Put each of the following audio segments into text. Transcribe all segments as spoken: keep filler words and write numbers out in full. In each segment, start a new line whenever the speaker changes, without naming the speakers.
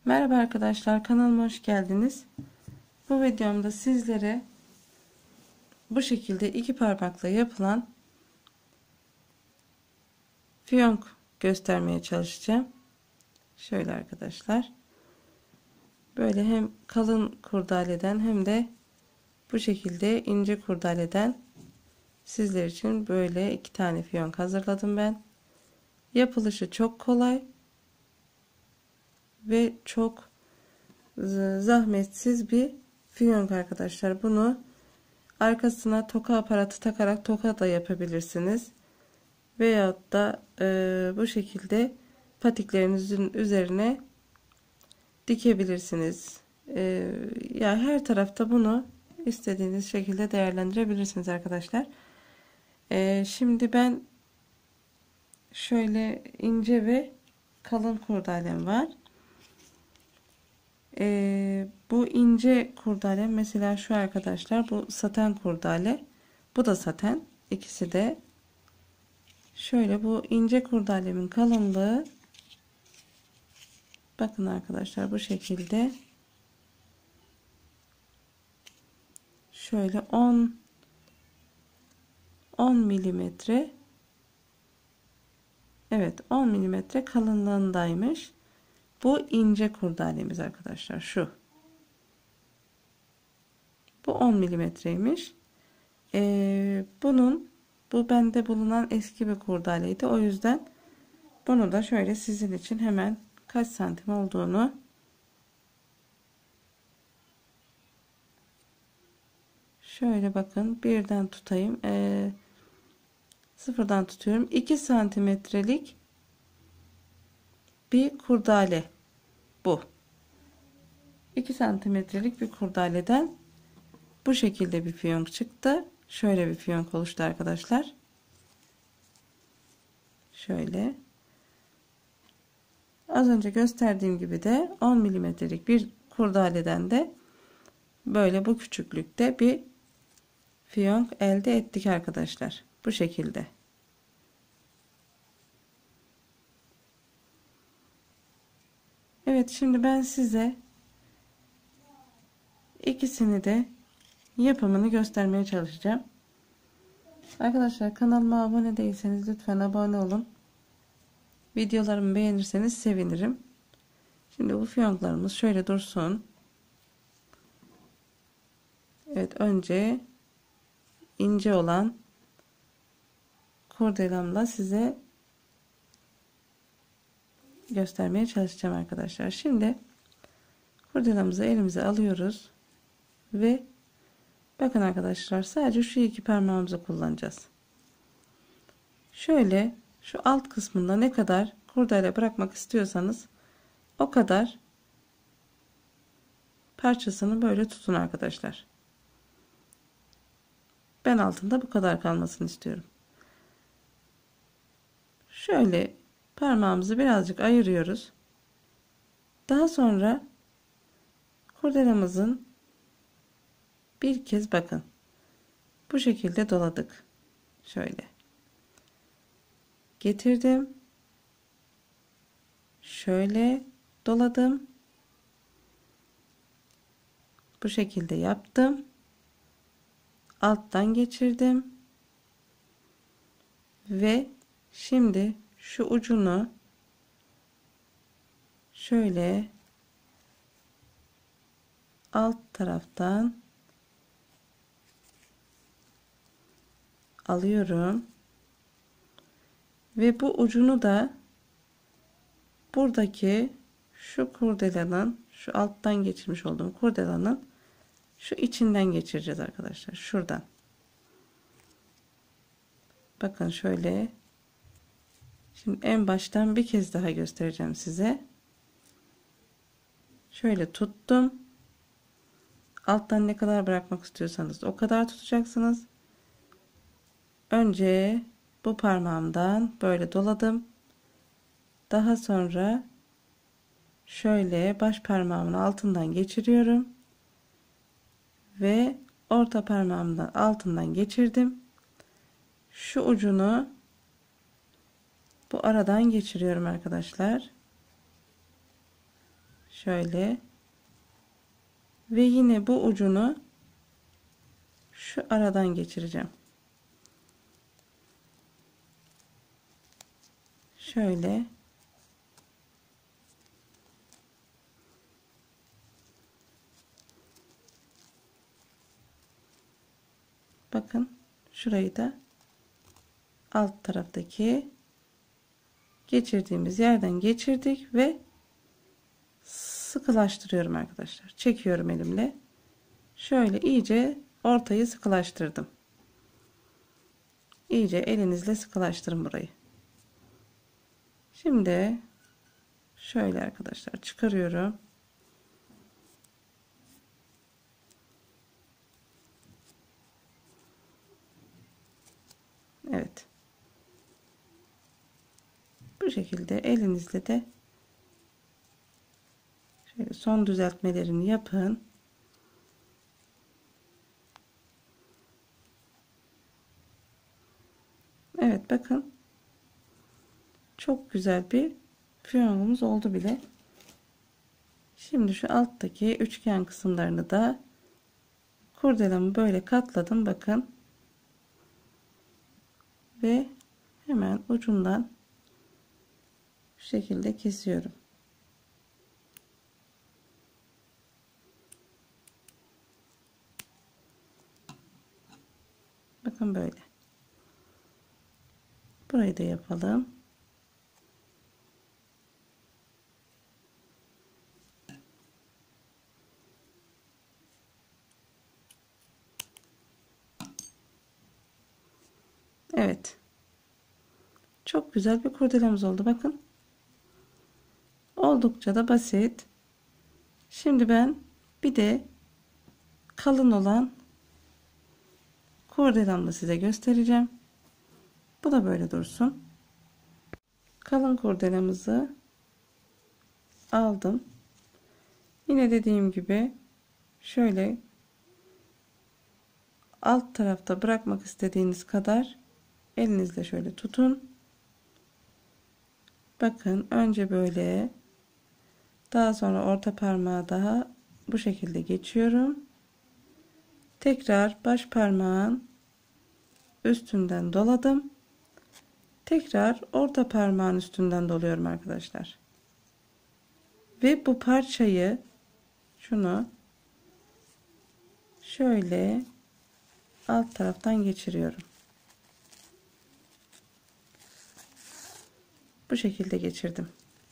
Merhaba arkadaşlar, kanalıma hoş geldiniz. Bu videomda sizlere bu şekilde iki parmakla yapılan fiyonk göstermeye çalışacağım. Şöyle arkadaşlar, böyle hem kalın kurdaleden hem de bu şekilde ince kurdaleden sizler için böyle iki tane fiyonk hazırladım ben. Yapılışı çok kolay ve çok zahmetsiz bir fiyonk arkadaşlar. Bunu arkasına toka aparatı takarak toka da yapabilirsiniz. Veyahut da e, bu şekilde patiklerinizin üzerine dikebilirsiniz. E, ya her tarafta bunu istediğiniz şekilde değerlendirebilirsiniz arkadaşlar. E, şimdi ben şöyle ince ve kalın kurdalem var. E, bu ince kurdalem mesela şu arkadaşlar, bu saten kurdale, bu da saten, ikisi de. Şöyle bu ince kurdalemin kalınlığı, bakın arkadaşlar, bu şekilde şöyle on on milimetre, evet on milimetre kalınlığındaymış. Bu ince kurdalemiz arkadaşlar, şu bu on milimetreymiş. Ee, bunun bu bende bulunan eski bir kurdaleydi, o yüzden bunu da şöyle sizin için hemen kaç santim olduğunu şöyle bakın, birden tutayım, ee, sıfırdan tutuyorum. iki santimetrelik bir kurdale bu. iki santimetrelik bir kurdaleden bu şekilde bir fiyonk çıktı. Şöyle bir fiyonk oluştu arkadaşlar. Şöyle. Az önce gösterdiğim gibi de on milimetrelik bir kurdaleden de böyle bu küçüklükte bir fiyonk elde ettik arkadaşlar. Bu şekilde. Evet, şimdi ben size ikisini de yapımını göstermeye çalışacağım. Arkadaşlar, kanalıma abone değilseniz lütfen abone olun. Videolarımı beğenirseniz sevinirim. Şimdi bu fiyonklarımız şöyle dursun. Evet, önce ince olan kurdelamla size göstermeye çalışacağım arkadaşlar. Şimdi kurdelamızı elimize alıyoruz ve bakın arkadaşlar, sadece şu iki parmağımızı kullanacağız. Şöyle şu alt kısmında ne kadar kurdele bırakmak istiyorsanız o kadar parçasını böyle tutun arkadaşlar. Ben altında bu kadar kalmasını istiyorum. Şöyle parmağımızı birazcık ayırıyoruz. Daha sonra kurdelamızın bir kez bakın bu şekilde doladık. Şöyle getirdim. Şöyle doladım. Bu şekilde yaptım. Alttan geçirdim. Ve şimdi şu ucunu şöyle alt taraftan alıyorum ve bu ucunu da buradaki şu kurdelanın, şu alttan geçirmiş olduğum kurdelanın şu içinden geçireceğiz arkadaşlar, şuradan. Bakın şöyle, şimdi en baştan bir kez daha göstereceğim size. Şöyle tuttum. Alttan ne kadar bırakmak istiyorsanız o kadar tutacaksınız. Önce bu parmağımdan böyle doladım. Daha sonra şöyle baş parmağımın altından geçiriyorum. Ve orta parmağımdan altından geçirdim. Şu ucunu bu aradan geçiriyorum arkadaşlar. Şöyle. Ve yine bu ucunu şu aradan geçireceğim. Şöyle. Bakın şurayı da alt taraftaki geçirdiğimiz yerden geçirdik ve sıkılaştırıyorum arkadaşlar. Çekiyorum elimle. Şöyle iyice ortayı sıkılaştırdım. İyice elinizle sıkılaştırın burayı. Şimdi şöyle arkadaşlar çıkarıyorum. Evet. Bu şekilde elinizle de şöyle son düzeltmelerini yapın. Evet bakın. Çok güzel bir fiyongumuz oldu bile. Şimdi şu alttaki üçgen kısımlarını da kurdelamı böyle katladım bakın. Ve hemen ucundan şu şekilde kesiyorum. Bakın böyle. Burayı da yapalım. Evet. Çok güzel bir kurdelamız oldu bakın. Oldukça da basit. Şimdi ben bir de kalın olan kurdelamı size göstereceğim. Bu da böyle dursun. Kalın kurdelamızı aldım. Yine dediğim gibi şöyle alt tarafta bırakmak istediğiniz kadar elinizle şöyle tutun. Bakın önce böyle, daha sonra orta parmağı daha bu şekilde geçiyorum. Tekrar baş parmağın üstünden doladım. Tekrar orta parmağın üstünden doluyorum arkadaşlar. Ve bu parçayı, şunu şöyle alt taraftan geçiriyorum. Bu şekilde geçirdim.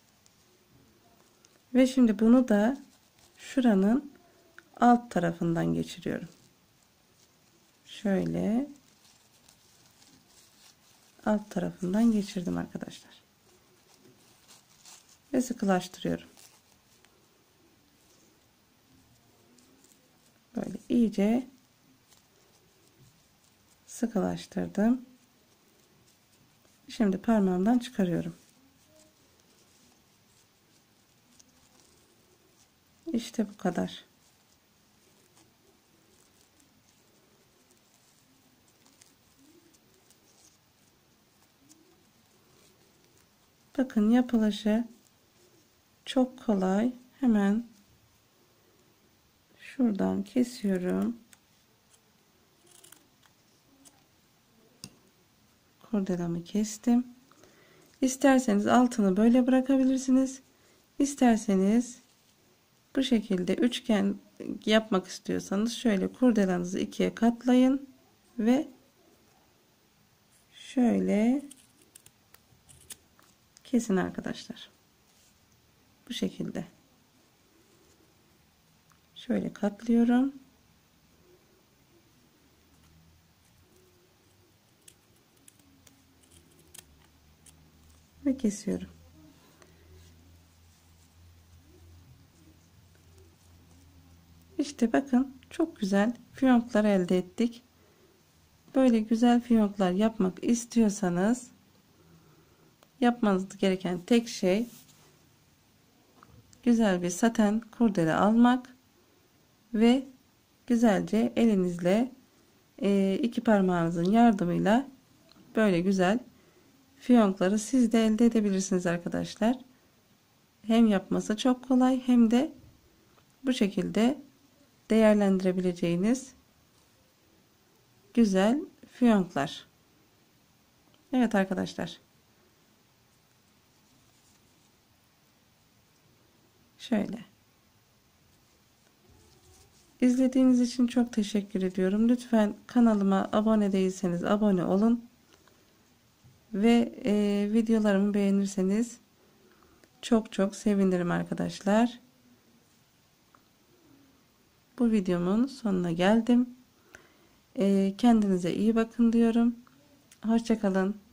Ve şimdi bunu da şuranın alt tarafından geçiriyorum. Şöyle alt tarafından geçirdim arkadaşlar. Ve sıkılaştırıyorum. Böyle iyice sıkılaştırdım. Şimdi parmağımdan çıkarıyorum. İşte bu kadar. Bakın yapılışı çok kolay. Hemen şuradan kesiyorum. Kurdelamı kestim. İsterseniz altını böyle bırakabilirsiniz. İsterseniz bu şekilde üçgen yapmak istiyorsanız şöyle kurdelanızı ikiye katlayın ve şöyle kesin arkadaşlar. Bu şekilde. Şöyle katlıyorum. Ve kesiyorum. İşte bakın çok güzel fiyonklar elde ettik. Böyle güzel fiyonklar yapmak istiyorsanız yapmanız gereken tek şey güzel bir saten kurdele almak ve güzelce elinizle iki parmağınızın yardımıyla böyle güzel fiyonkları siz de elde edebilirsiniz arkadaşlar. Hem yapması çok kolay hem de bu şekilde değerlendirebileceğiniz güzel fiyonklar. Evet arkadaşlar. Şöyle. İzlediğiniz için çok teşekkür ediyorum. Lütfen kanalıma abone değilseniz abone olun. Ve e, videolarımı beğenirseniz çok çok sevinirim arkadaşlar. Bu videomun sonuna geldim. E, kendinize iyi bakın diyorum. Hoşça kalın.